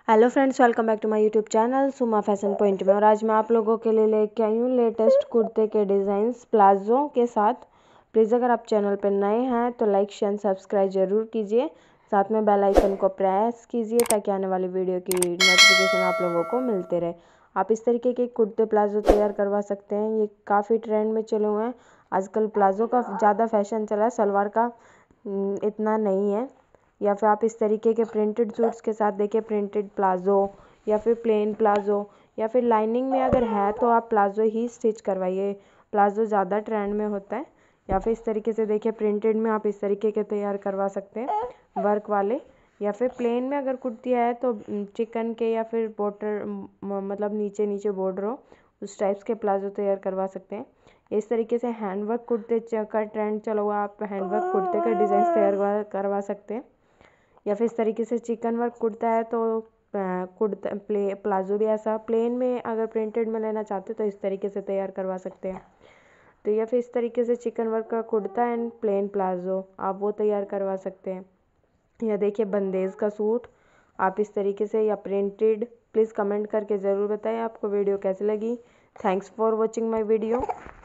Hello friends, welcome back to my YouTube channel Suma fashion point में। और आज मैं आप लोगों के लिए लेके आई हूँ लेटेस्ट कुर्ते के डिज़ाइंस प्लाजो के साथ। प्लीज़ अगर आप चैनल पर नए हैं तो लाइक शेयर सब्सक्राइब जरूर कीजिए, साथ में बेल आइकन को प्रेस कीजिए ताकि आने वाली वीडियो की नोटिफिकेशन आप लोगों को मिलते रहे। आप इस तरीके के कुर्ते प्लाजो तैयार करवा सकते हैं। ये काफ़ी ट्रेंड में चले हुए हैं। आजकल प्लाजो का ज़्यादा फैशन चला है, सलवार का इतना नहीं है। या फिर आप इस तरीके के प्रिंटेड सूट्स के साथ देखिए, प्रिंटेड प्लाज़ो या फिर प्लेन प्लाज़ो या फिर लाइनिंग में अगर है तो आप प्लाज़ो ही स्टिच करवाइए। प्लाज़ो ज़्यादा ट्रेंड में होता है। या फिर इस तरीके से देखिए, प्रिंटेड में आप इस तरीके के तैयार करवा सकते हैं वर्क वाले। या फिर प्लेन में अगर कुर्ती है तो चिकन के या फिर बॉर्डर मतलब नीचे नीचे बॉर्डर हो उस टाइप्स के प्लाज़ो तैयार करवा सकते हैं। इस तरीके से हैंडवर्क कुर्ते का ट्रेंड चला हुआ, आप हैंडवर्क कुर्ते का डिज़ाइन तैयार करवा सकते हैं। या फिर इस तरीके से चिकन वर्क कुर्ता है तो कुर्ता प्लाजो भी ऐसा प्लेन में अगर प्रिंटेड में लेना चाहते तो इस तरीके से तैयार करवा सकते हैं। तो या फिर इस तरीके से चिकन वर्क का कुर्ता एंड प्लेन प्लाजो आप वो तैयार करवा सकते हैं। या देखिए, बंदेज का सूट आप इस तरीके से या प्रिंटेड। प्लीज़ कमेंट करके ज़रूर बताएं आपको वीडियो कैसी लगी। Thanks for watching my video.